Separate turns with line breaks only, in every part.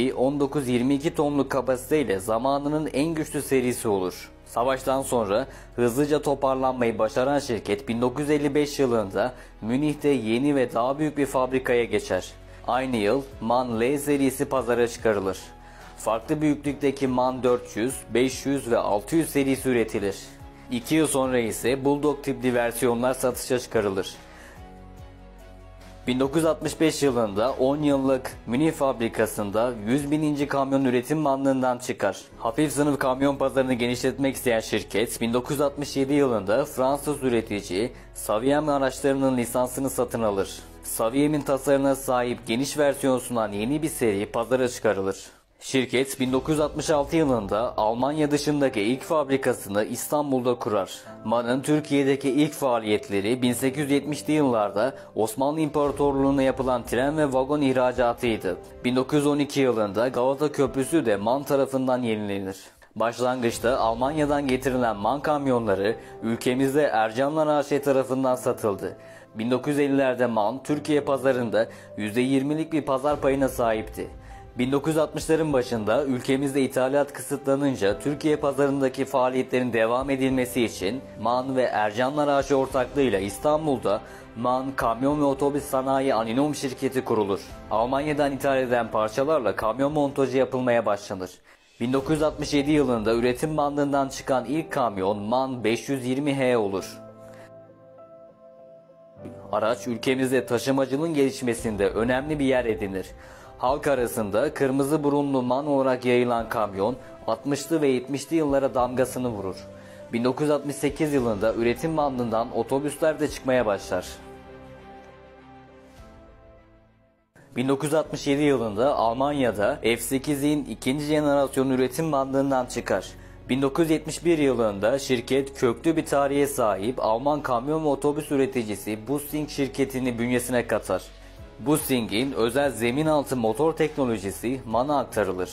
19-22 tonluk kapasiteyle zamanının en güçlü serisi olur. Savaştan sonra hızlıca toparlanmayı başaran şirket 1955 yılında Münih'te yeni ve daha büyük bir fabrikaya geçer. Aynı yıl MAN L serisi pazara çıkarılır. Farklı büyüklükteki MAN 400, 500 ve 600 serisi üretilir. 2 yıl sonra ise Bulldog tipli versiyonlar satışa çıkarılır. 1965 yılında 10 yıllık Münih fabrikasında 100.000. kamyon üretim bandından çıkar. Hafif sınıf kamyon pazarını genişletmek isteyen şirket 1967 yılında Fransız üretici Saviem araçlarının lisansını satın alır. Saviem'in tasarımına sahip geniş versiyon sunan yeni bir seri pazara çıkarılır. Şirket 1966 yılında Almanya dışındaki ilk fabrikasını İstanbul'da kurar. MAN'ın Türkiye'deki ilk faaliyetleri 1870'li yıllarda Osmanlı İmparatorluğu'na yapılan tren ve vagon ihracatıydı. 1912 yılında Galata Köprüsü de MAN tarafından yenilenir. Başlangıçta Almanya'dan getirilen MAN kamyonları ülkemizde Ercanlar AŞ tarafından satıldı. 1950'lerde MAN Türkiye pazarında %20'lik bir pazar payına sahipti. 1960'ların başında ülkemizde ithalat kısıtlanınca Türkiye pazarındaki faaliyetlerin devam edilmesi için MAN ve Ercanlar AŞ ortaklığıyla İstanbul'da MAN Kamyon ve Otobüs Sanayi Anonim Şirketi kurulur. Almanya'dan ithal edilen parçalarla kamyon montajı yapılmaya başlanır. 1967 yılında üretim bandından çıkan ilk kamyon MAN 520H olur. Araç ülkemizde taşımacılığın gelişmesinde önemli bir yer edinir. Halk arasında kırmızı burunlu MAN olarak yayılan kamyon 60'lı ve 70'li yıllara damgasını vurur. 1968 yılında üretim bandından otobüsler de çıkmaya başlar. 1967 yılında Almanya'da F8'in ikinci jenerasyon üretim bandından çıkar. 1971 yılında şirket köklü bir tarihe sahip Alman kamyon ve otobüs üreticisi Bussing şirketini bünyesine katar. Bussing'in özel zemin altı motor teknolojisi MAN'a aktarılır.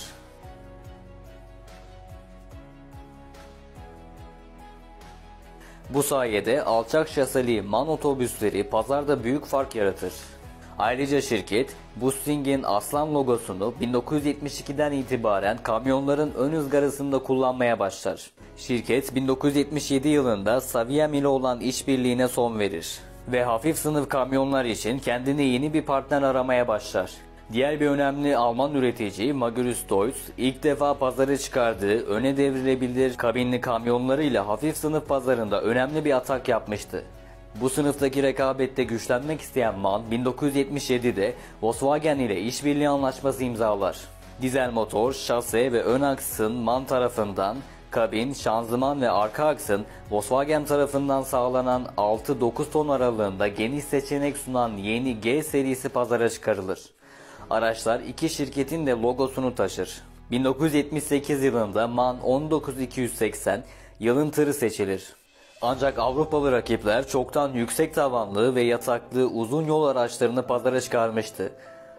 Bu sayede alçak şaseli MAN otobüsleri pazarda büyük fark yaratır. Ayrıca şirket Bussing'in aslan logosunu 1972'den itibaren kamyonların ön ızgarasında kullanmaya başlar. Şirket 1977 yılında Saviem ile olan işbirliğine son verir ve hafif sınıf kamyonlar için kendine yeni bir partner aramaya başlar. Diğer bir önemli Alman üretici Magirus Deutz ilk defa pazara çıkardığı öne devrilebilir kabinli kamyonlarıyla hafif sınıf pazarında önemli bir atak yapmıştı. Bu sınıftaki rekabette güçlenmek isteyen MAN 1977'de Volkswagen ile işbirliği anlaşması imzalar. Dizel motor, şase ve ön aksın MAN tarafından, kabin, şanzıman ve arka aksın Volkswagen tarafından sağlanan 6-9 ton aralığında geniş seçenek sunan yeni G serisi pazara çıkarılır. Araçlar iki şirketin de logosunu taşır. 1978 yılında MAN 19280 yılın tırı seçilir. Ancak Avrupalı rakipler çoktan yüksek tavanlı ve yataklı uzun yol araçlarını pazara çıkarmıştı.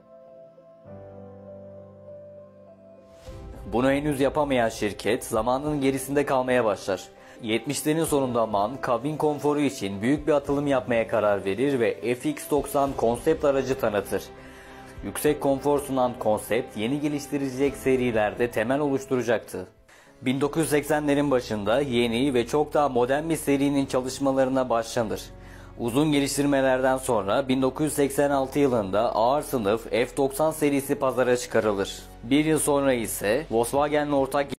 Bunu henüz yapamayan şirket zamanın gerisinde kalmaya başlar. 70'lerin sonunda MAN kabin konforu için büyük bir atılım yapmaya karar verir ve FX90 konsept aracı tanıtır. Yüksek konfor sunan konsept yeni geliştirilecek serilerde temel oluşturacaktı. 1980'lerin başında yeni ve çok daha modern bir serinin çalışmalarına başlanır. Uzun geliştirmelerden sonra 1986 yılında ağır sınıf F90 serisi pazara çıkarılır. Bir yıl sonra ise Volkswagen'le ortak